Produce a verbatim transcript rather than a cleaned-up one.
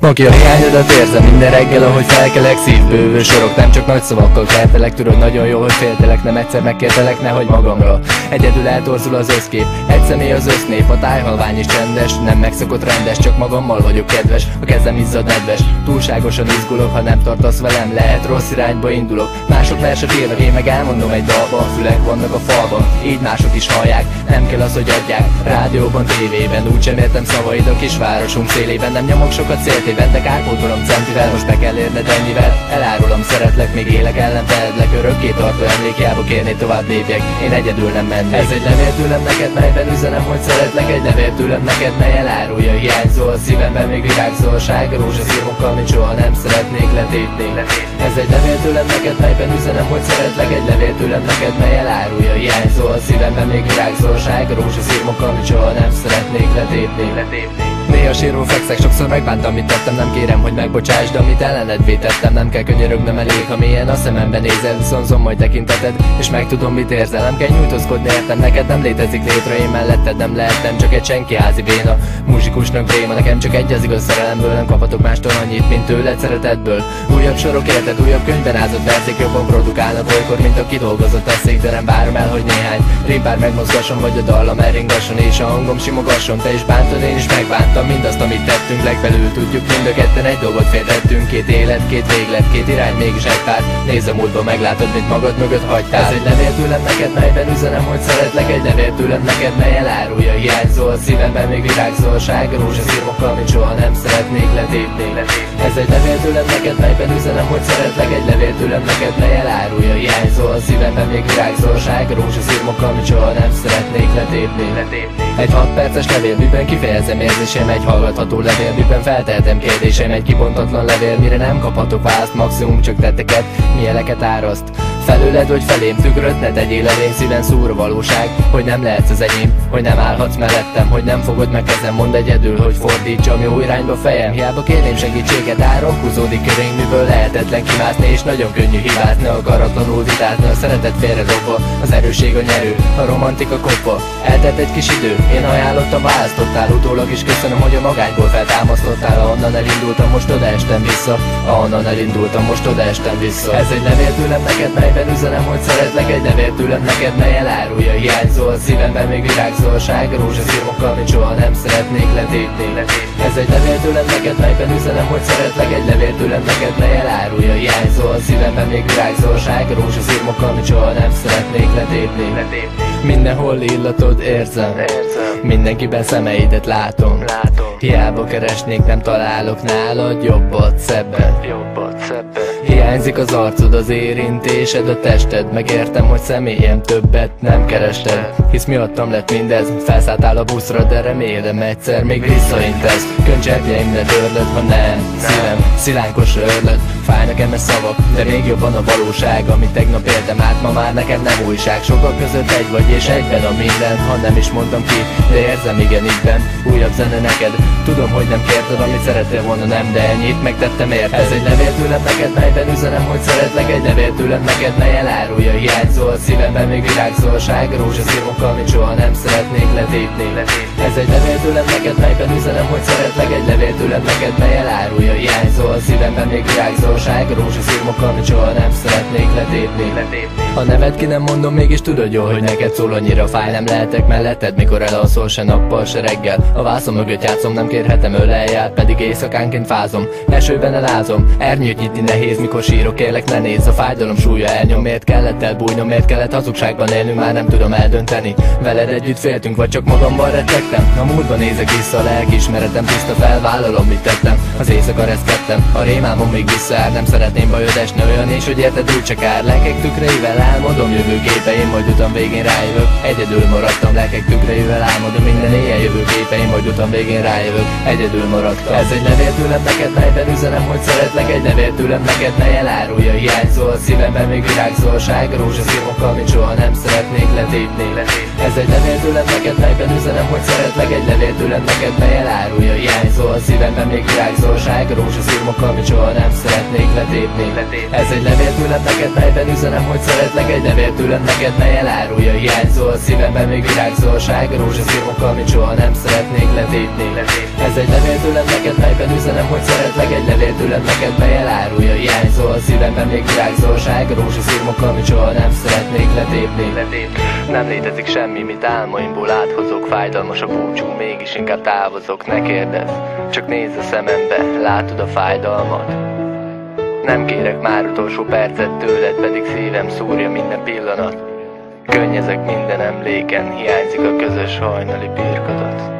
Oké, a hiányodat érzem minden reggel, ahogy felkelek. Szívbővő sorok, nem csak nagy szavakkal keltelek. Tudod nagyon jó, hogy féltelek, nem egyszer megkértelek, nehogy magamra. Egyedül eltorzul az összkép, egy személy az össznép. A tájhalvány is csendes, nem megszokott rendes, csak magammal vagyok kedves. A kezem izzad nedves, túlságosan izgulok. Ha nem tartasz velem, lehet rossz irányba indulok. Mások verset írnak, én meg elmondom egy dalba. A fülek vannak a falban, így mások is hallják. Nem kell az, hogy adják, rádióban, tévében. Úgysem értem szavaid a kisvárosunk szélében. Nem nyomok sokat céltében, de kárpótolom centivel. Most be kell érned ennyivel, elárulom, szeretlek, még élek, ellen feledlek. Örökké tartó emlék, hiába kérni tovább lépjek, én egyedül nem mennék. Ez egy levél tőlem neked, melyben üzenem, hogy szeretlek. Egy levél tőlem neked, mely elárulja, hiányzol. A szívemben még virágzol, sárga rózsaszírmokkal, mint soha nem szeretnék letépni. Ez egy levél tőlem neked, melyben üzenem, hogy szeretlek. Egy levél tőlem neked, mely elárulja, hiányzol. A szívemben még virágzol, sárga rózsaszírmokkal, mint soha nem szeretnék letépni. Néha sírul fekszek, sokszor megbántam, mit tettem. Nem kérem, hogy megbocsásd, amit ellened vétettem. Nem kell könyörögnöm, elég, ha mélyen a szemembe nézel. Viszonzom majd tekinteted, és megtudom, mit érzel. Nem kell nyújtózkodni, értem, neked nem létezik létre. Én melletted nem lehettem, csak egy senkiházi béna. Muzsikusnak dréma, nekem csak egy az igaz szerelemből. Nem kaphatok mástól annyit, mint tőled, szeretetből. Újabb sorok érted, újabb könyvben ázott verzék jobban produkálnak olykor, mint a kidolgozott eszék. De nem várom el, hogy néhány rimpár megmozgasson, vagy a dallam elringasson, és a hangom simogasson. Te is bántod, én is megbántam mindazt, amit tettünk. Legbelül tudjuk, mind a ketten egy dolgot félrettünk. Két élet, két véglet, két irány, mégis egy pár. Nézz a múltba, meglátod, mint magad mögött hagytál. Ez egy levél tőlem neked, melyben üzenem, hogy szeretlek. Egy levél tőlem neked, mely elárulja, hiányzol. A szívemben még virágzol, sárga rózsaszírmokkal, mint soha nem szeretnék letépni. Ez egy levél tőlem neked, melyben üzenem, hogy szeretlek. Egy levél tőlem neked, mely elárulja, hiányzol. A szívemben még virágzol, sárga rózsaszírmokkal, mint soha nem szeretnék letépni. Egy hat perces levél, miben kifejezem érzésem. Egy hallgatható levél, miben feltehetem kérdésem. Egy kibontatlan levél, mire nem kaphatok választ. Maximum csak tetteket, mieleket áraszt. Felőled vagy felém tükröt, ne tegyél elém, szíven szúr a valóság. Hogy nem lehetsz az enyém, hogy nem állhatsz mellettem. Hogy nem fogod meg kezem, mondd egyedül, hogy fordítsam jó irányba fejem. Hiába kérném segítséget, áron húzódik körénk, miből lehetetlen kimászni. És nagyon könnyű hibázni, akaratlanul vitázni. A szeretet félre dobva, az erőség a nyerő, a romantika kopva. Eltelt egy kis idő, én ajánlottam, választottál. Utólag is köszönöm, hogy a magányból feltámasztottál. Ahonnan elindultam, most odaestem vissza. Ahonnan elindultam, most odaestem vissza. Ez egy levél tőlem neked, melyben üzenem, hogy szeretlek. Egy levél tőlem neked, mely elárulja, hiányzol. A szívemben még virágzol, sárga rózsaszírmokkal, mint soha nem szeretnék letépni. Ez egy levél tőlem neked, melyben üzenem, hogy szeretlek. Egy levél tőlem neked, mely elárulja, hiányzol. A szívemben még virágzol, sárga rózsaszírmokkal, mint soha nem szeretnék letépni. Mindenhol illatod érzem, mindenkiben szemeidet látom. Hiába keresnék, nem találok nálad jobbat, szebben. Hiányzik az arcod, az érintésed, a tested. Megértem, hogy személyem többet nem kerested. Hisz miattam lett mindez, felszálltál a buszra, de remélem egyszer még visszaintesz. Könycserpjeimre törlöd, ha nem, szívem szilánkosra örlöd. Fáj nekem ez szavak, de még jobban a valóság. Amit tegnap éltem át, ma már nekem nem újság. Sokak között egy vagy és egyben a minden. Ha nem is mondtam ki, de érzem igen ígyben. Újabb zene neked, tudom, hogy nem kérted, amit szerettél volna, nem, de ennyit megtettem érted. Ez egy levél tőlem neked, melyben üzenem, hogy szeretlek. Egy levél tőlem neked, mely elárulja, hiányzol. A szívemben még virágzol, sárga rózsaszírmokkal, mint soha nem szeretnék letépni. Ez egy levél tőlem neked, melyben üzenem, hogy szeretlek. Egy levél tőlem neked, mely elárulja, hiányzol. A szívemben még virágzol, sárga rózsaszírmokkal, mint soha nem szeretnék letépni. A nevet ki nem mondom, mégis tudod jól, hogy neked szól annyira fáj. Nem lehetek melletted, mikor elalszol, se nappal, se reggel. A vászom mögött játszom, nem kérhetem ölelját, pedig éjszakánként fázom. Esőben elázom, ernyőt nyitni nehéz, mikor sírok, kérlek ne nézz. A fájdalom súlya elnyom, miért kellett elbújnom, miért kellett hazugságban élnünk, már nem tudom eldönteni. Veled együtt féltünk, vagy csak magamban rettegtem. A múltba nézek vissza, a lelkiismeretem tiszta, felvállalom, mit tettem. Az éjszaka reszkedtem, a rémámon még visszaár. Nem szeretném bajod esni, olyan is, hogy érted, úgy csak ár. Lelkek tükreivel álmodom jövőképeim, majd utam végén rájövök. Egyedül maradtam, lelkek tükreivel álmodom minden éjjel jövőképeim, majd utam végén rájövök. Egyedül maradtam. Ez egy levél tőlem neked, melyben üzenem, hogy szeretlek. Egy levél tőlem neked, mely elárulja, hiányzol. A szívemben még virágzol, sárga rózsaszírmokkal, mint soha nem szeretnék letépni. Ez egy levél tőlem neked, melyben üzenem, hogy szeretlek. Egy levél tőlem neked, mely elárulja, hiányzol. A szívemben még virágzol, sárga rózsaszírmokkal, mint soha nem szeretnék letépni. Ez egy levél tőlem neked, melyben üzenem, hogy szeretlek. Egy levél tőlem neked, mely elárulja, hiányzol a szívemben, még virágzol. Sárga rózsaszirmokkal, amit soha nem szeretnék letépni. Ez egy levél tőlem neked, melyben üzenem, hogy szeretlek. Egy levél tőlem neked, mely elárulja, hiányzol a szívemben, még virágzol. Sárga rózsaszirmokkal, amit soha nem szeretnék letépni. Nem létezik semmi, mit álmaimból áthozok. Fájdalmas a búcsú, mégis inkább távozok. Ne kérdezz, csak nézz a szemembe, látod a fájdalmat. Nem kérek már utolsó percet tőled, pedig szívem szúrja minden pillanat. Könnyezek minden emléken, hiányzik a közös hajnali birkadat.